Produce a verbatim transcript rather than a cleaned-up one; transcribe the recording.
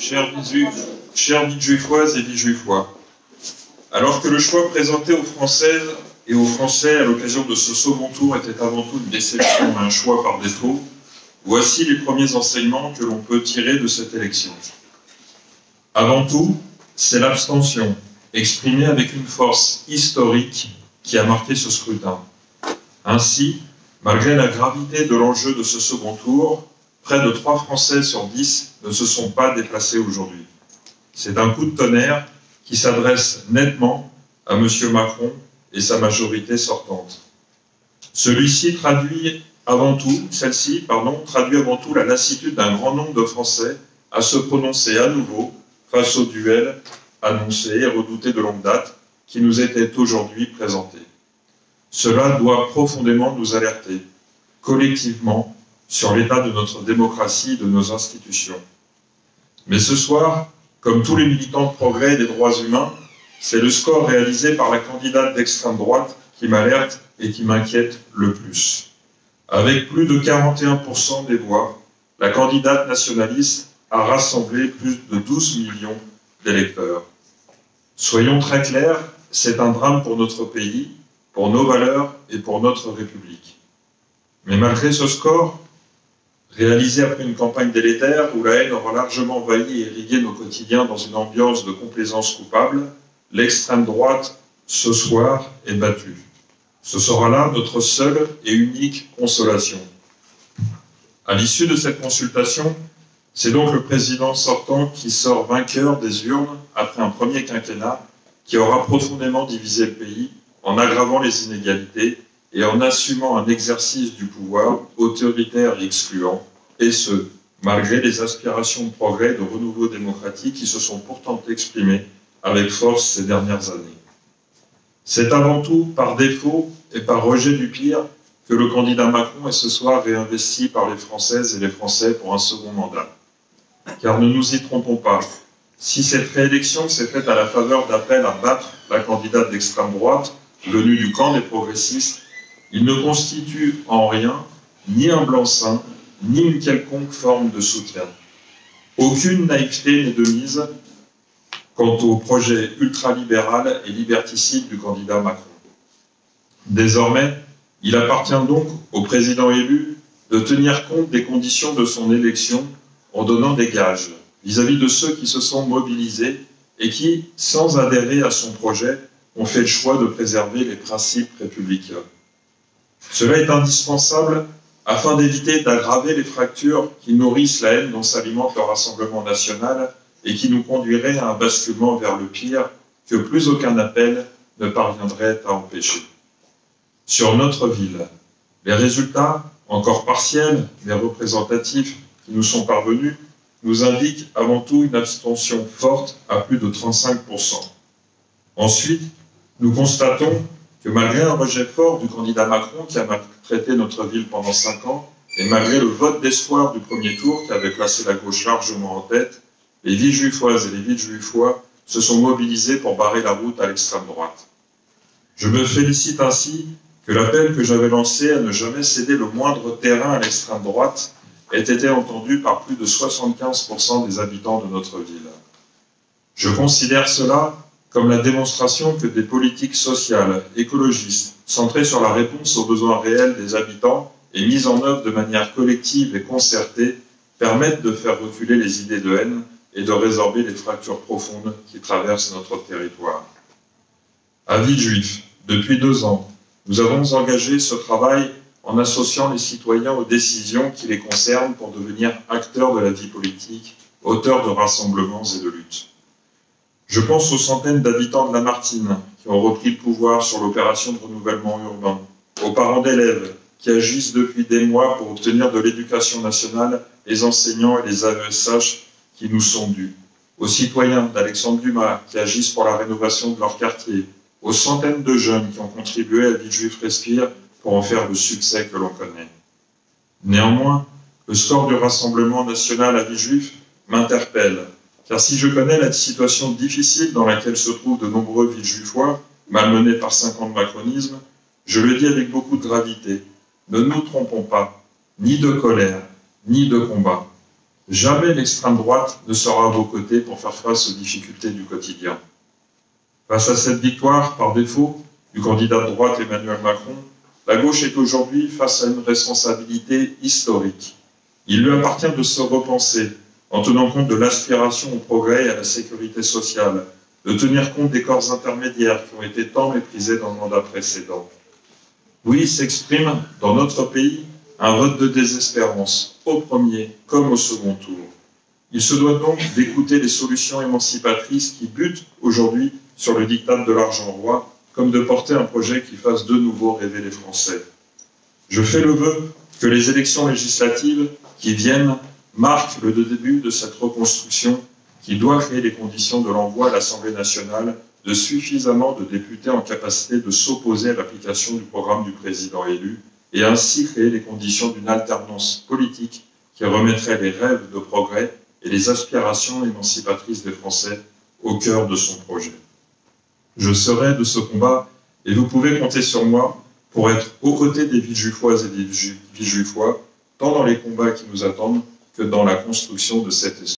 Chers Villejuifoises et Villejuifois, alors que le choix présenté aux Françaises et aux Français à l'occasion de ce second tour était avant tout une déception et un choix par défaut, voici les premiers enseignements que l'on peut tirer de cette élection. Avant tout, c'est l'abstention, exprimée avec une force historique, qui a marqué ce scrutin. Ainsi, malgré la gravité de l'enjeu de ce second tour, près de trois Français sur dix ne se sont pas déplacés aujourd'hui. C'est un coup de tonnerre qui s'adresse nettement à M. Macron et sa majorité sortante. Celui-ci traduit avant tout, celle-ci, pardon, traduit avant tout la lassitude d'un grand nombre de Français à se prononcer à nouveau face au duel annoncé et redouté de longue date qui nous était aujourd'hui présenté. Cela doit profondément nous alerter, collectivement, sur l'état de notre démocratie et de nos institutions. Mais ce soir, comme tous les militants de progrès et des droits humains, c'est le score réalisé par la candidate d'extrême droite qui m'alerte et qui m'inquiète le plus. Avec plus de quarante et un pour cent des voix, la candidate nationaliste a rassemblé plus de douze millions d'électeurs. Soyons très clairs, c'est un drame pour notre pays, pour nos valeurs et pour notre République. Mais malgré ce score, réalisé après une campagne délétère où la haine aura largement envahi et irrigué nos quotidiens dans une ambiance de complaisance coupable, l'extrême droite, ce soir, est battue. Ce sera là notre seule et unique consolation. À l'issue de cette consultation, c'est donc le président sortant qui sort vainqueur des urnes après un premier quinquennat qui aura profondément divisé le pays en aggravant les inégalités et en assumant un exercice du pouvoir autoritaire et excluant, et ce, malgré les aspirations de progrès et de renouveau démocratique qui se sont pourtant exprimées avec force ces dernières années. C'est avant tout par défaut et par rejet du pire que le candidat Macron est ce soir réinvesti par les Françaises et les Français pour un second mandat. Car ne nous y trompons pas, si cette réélection s'est faite à la faveur d'appels à battre la candidate d'extrême droite, venue du camp des progressistes, il ne constitue en rien ni un blanc-seing, ni une quelconque forme de soutien. Aucune naïveté n'est de mise quant au projet ultralibéral et liberticide du candidat Macron. Désormais, il appartient donc au président élu de tenir compte des conditions de son élection en donnant des gages vis-à-vis de ceux qui se sont mobilisés et qui, sans adhérer à son projet, ont fait le choix de préserver les principes républicains. Cela est indispensable afin d'éviter d'aggraver les fractures qui nourrissent la haine dont s'alimente le Rassemblement national et qui nous conduirait à un basculement vers le pire que plus aucun appel ne parviendrait à empêcher. Sur notre ville, les résultats, encore partiels mais représentatifs, qui nous sont parvenus, nous indiquent avant tout une abstention forte à plus de trente-cinq pour cent. Ensuite, nous constatons que malgré un rejet fort du candidat Macron qui a maltraité notre ville pendant cinq ans, et malgré le vote d'espoir du premier tour qui avait placé la gauche largement en tête, les Villejuifoises et les Villejuifois se sont mobilisés pour barrer la route à l'extrême droite. Je me félicite ainsi que l'appel que j'avais lancé à ne jamais céder le moindre terrain à l'extrême droite ait été entendu par plus de soixante-quinze pour cent des habitants de notre ville. Je considère cela comme la démonstration que des politiques sociales, écologistes, centrées sur la réponse aux besoins réels des habitants et mises en œuvre de manière collective et concertée, permettent de faire reculer les idées de haine et de résorber les fractures profondes qui traversent notre territoire. À Villejuif, depuis deux ans, nous avons engagé ce travail en associant les citoyens aux décisions qui les concernent pour devenir acteurs de la vie politique, auteurs de rassemblements et de luttes. Je pense aux centaines d'habitants de Lamartine qui ont repris le pouvoir sur l'opération de renouvellement urbain, aux parents d'élèves qui agissent depuis des mois pour obtenir de l'éducation nationale les enseignants et les A E S H qui nous sont dus, aux citoyens d'Alexandre Dumas qui agissent pour la rénovation de leur quartier, aux centaines de jeunes qui ont contribué à Villejuif Respire pour en faire le succès que l'on connaît. Néanmoins, le score du Rassemblement national à Villejuif m'interpelle, car si je connais la situation difficile dans laquelle se trouvent de nombreux Villejuifois, malmenés par cinq ans de macronisme, je le dis avec beaucoup de gravité, ne nous trompons pas, ni de colère, ni de combat. Jamais l'extrême droite ne sera à vos côtés pour faire face aux difficultés du quotidien. Face à cette victoire, par défaut, du candidat de droite Emmanuel Macron, la gauche est aujourd'hui face à une responsabilité historique. Il lui appartient de se repenser en tenant compte de l'aspiration au progrès et à la sécurité sociale, de tenir compte des corps intermédiaires qui ont été tant méprisés dans le mandat précédent. Oui, s'exprime dans notre pays un vote de désespérance, au premier comme au second tour. Il se doit donc d'écouter les solutions émancipatrices qui butent aujourd'hui sur le diktat de l'argent roi, comme de porter un projet qui fasse de nouveau rêver les Français. Je fais le vœu que les élections législatives qui viennent marquent le début de cette reconstruction qui doit créer les conditions de l'envoi à l'Assemblée nationale de suffisamment de députés en capacité de s'opposer à l'application du programme du président élu et ainsi créer les conditions d'une alternance politique qui remettrait les rêves de progrès et les aspirations émancipatrices des Français au cœur de son projet. Je serai de ce combat et vous pouvez compter sur moi pour être aux côtés des Villejuifoises et des Villejuifois, tant dans les combats qui nous attendent que dans la construction de cet espace.